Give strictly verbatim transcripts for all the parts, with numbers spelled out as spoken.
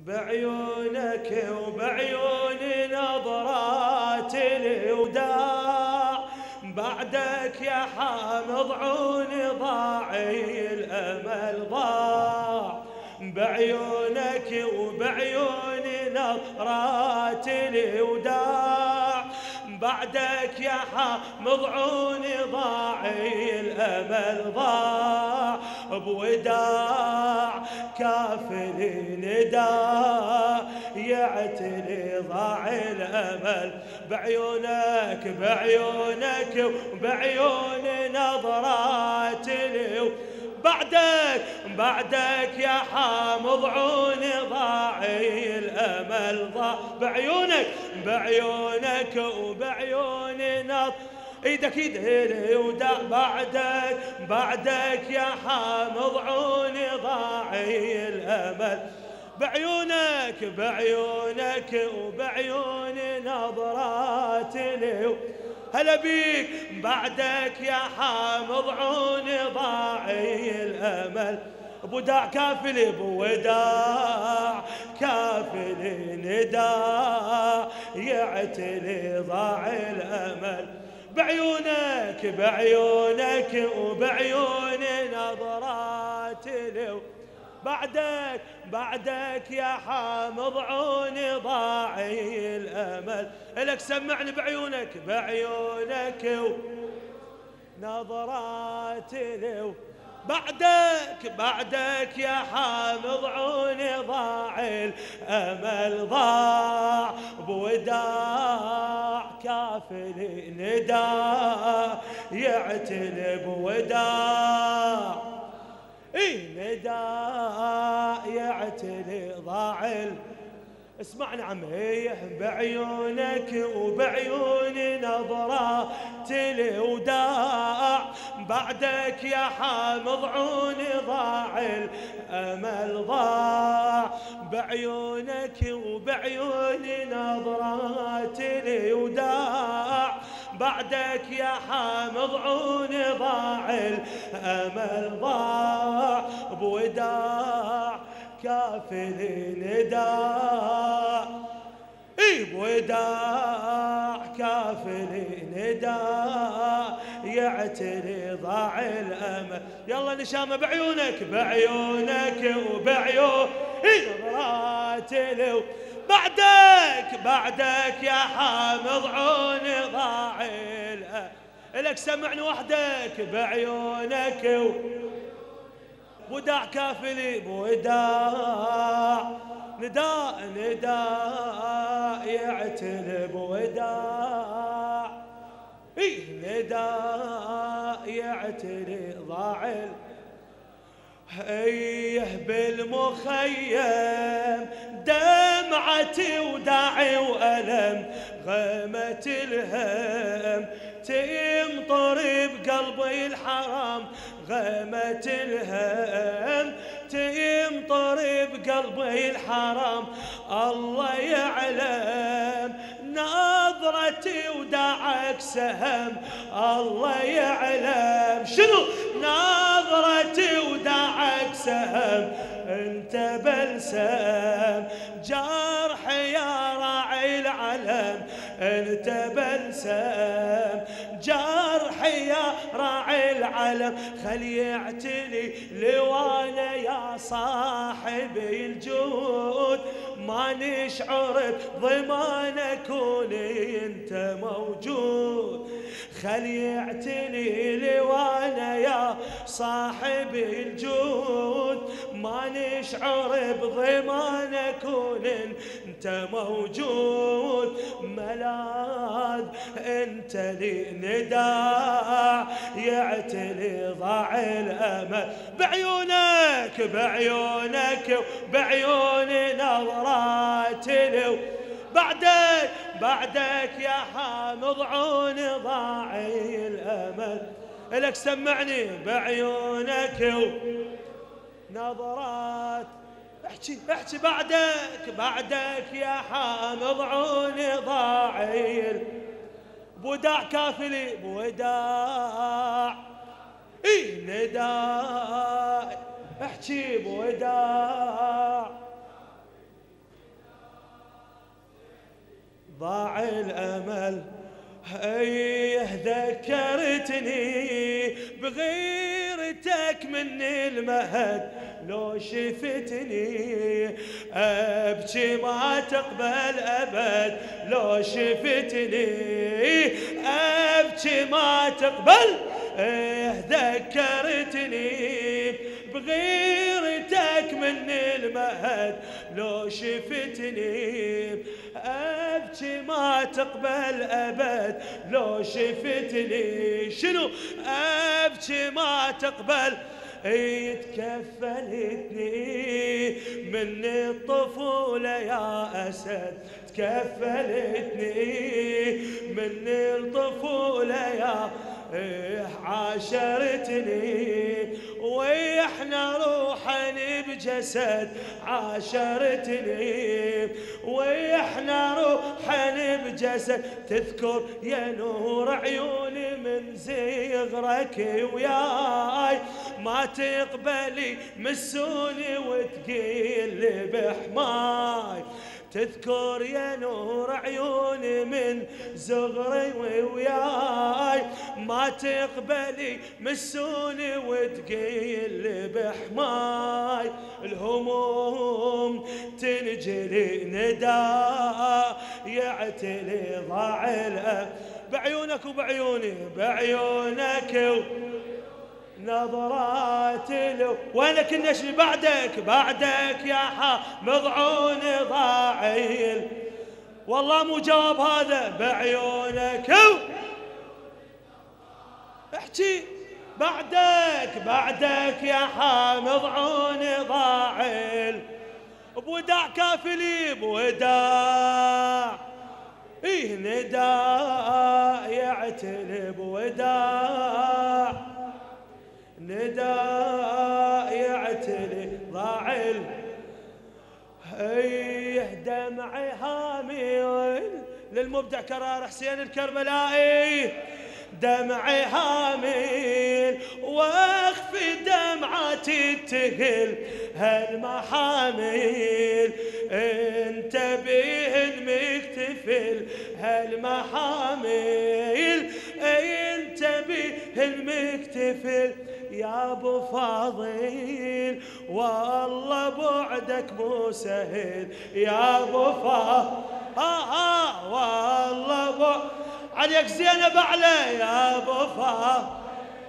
بعيونك وبعيون نظرات الوداع، بعدك يا حامض عوني ضاعي الأمل ضاع. بعيونك وبعيون نظرات الوداع، بعدك يا حامض عوني ضاعي الأمل ضاع. بوداع كافل نداء يعتلي ضاع الأمل. بعيونك بعيونك وبعيون نظرات اليوم، بعدك بعدك يا حامض عوني ضاعي الأمل ضاع. بعيونك بعيونك وبعيون نظر ايدك ايدي وداع، بعدك بعدك يا حامض عوني ضاعي الأمل. بعيونك بعيونك وبعيون نظرات اليوم، هلا بيك بعدك يا حامض عوني ضاعي الأمل. بوداع كافل بوداع كافل نداء يعتلي ضاع الأمل. بعيونك بعيونك وبعيون نظرات اليوم، بعدك بعدك يا حامض عوني ضاعي الأمل. إلك سمعني بعيونك بعيونك ونظرات اليوم، بعدك بعدك يا حامض عوني ضاعي الأمل ضاع. بوداع كافل نداء يعتلي بوداع، اي نداء يعتلي ضاع. اسمعني عمي بعيونك وبعيون نظرات الوداع، بعدك يا حامض عوني ضاع الأمل ضاع. بعيونك وبعيون نظرات الوداع، بعدك يا حامض عوني ضاع الأمل ضاع. بوداع كافل نداء، اي بوداع كافل نداء يعتري ضاع الأمل. يلا نشامة بعيونك بعيونك وبعيون نظرات الو، بعدك بعدك يا حامض عوني ضاع الأمل. إلك سمعني وحدك بعيونك و وداع كافلي بوداع نداء نداء يعتل بوداع، ايه نداء يعتل ضاعل. ايه بالمخيم دمعتي وداعي وألم، غمت الهم تمطر بقلبي الحرام، غمت الهم تمطر بقلبي الحرام. الله يعلم نظرتي وداعك سهم، الله يعلم شنو نظرتي وداعك سهم. انت بلسم جرح يا راعي العلم، انت بلسم جرح يا راعي العلم. خل يعتلي لوانا يا صاحبي الجود، ما نشعر بضمان كوني انت موجود. خل يعتلي لوانا يا صاحبي الجود، ما نشعر بضمان كون انت موجود. ملاذ انت لي نداء يعتلي ضاع الأمل. بعيونك بعيونك بعيون نظرات الو، بعدك بعدك يا حامض عوني ضاعي الأمل. إلك سمعني بعيونك ونظرات، احكي احكي بعدك بعدك يا حامض عوني ضاعي. بوداع كافلي بوداع اي نداء احكي بوداع، ضاع الأمل. ايه ذكرتني بغيرتك من المهد لو شفتني، ابكي ما تقبل ابد لو شفتني، ابكي ما تقبل. ايه ذكرتني بغيرتك من المهد لو شفتني، ابكي ما تقبل ابد لو شفتني. شنو ابكي ما تقبل؟ تكفلتني من الطفولة يا أسد، تكفلتني من الطفولة يا عاشرتني، ويحنا روحا بجسد عاشرتني، ويحنا روحا بجسد. تذكر يا نور عيوني من زغرك وياي ما تقبلي مسوني وتقيل بحماي. تذكر يا نور عيوني من زغري وياي ما تقبلي مسوني وتقيل بحماي. الهموم تنجلي نداء يعتلي ضاع الأب بعيونك وبعيوني، بعيونك نظرات له. وينك النشل بعدك بعدك يا حامض عوني ضاعيل، والله مو جواب هذا. بعيونك احكي بعدك بعدك يا حامض عوني ضاعيل، بوداع كافلي بوداع، ايه نداء يعتلي بوداع، نداء يعتلي ضاعل. ايه دمعي هامل للمبدع كرار حسين الكربلائي، دمعي هامل واخفي دمعتي تهل هالمحامل، انتبه المكتفل هالمحامل، انتبه المكتفل يا ابو فاضل، والله بعدك مو سهل يا ابو فاضل. آه آه والله بعد عليك زينب اعلى يا ابو فاضل.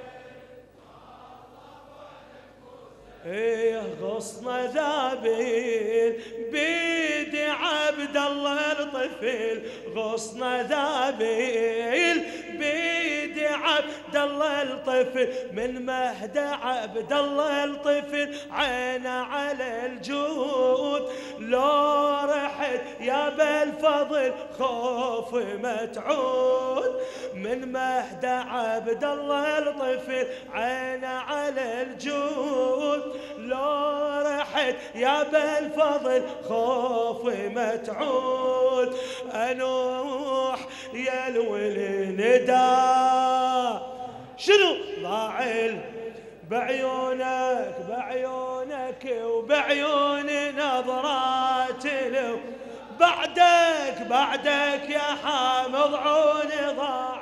ايه غصن ذابل بيد عبد الله الطفل، غصن ذابل بيد عبد الله الطفل، من مهد عبد الله الطفل عينه على الجود، لو رحت يا بالفضل خوف ما تعود، من مهد عبد الله الطفل عينه على الجود، لو رحت يا بالفضل خوف ما تعود. انوح يا الولي ندى شنو ضاعل بعيونك بعيونك وبعيون نظرات له، بعدك بعدك يا حامض عوني ضاع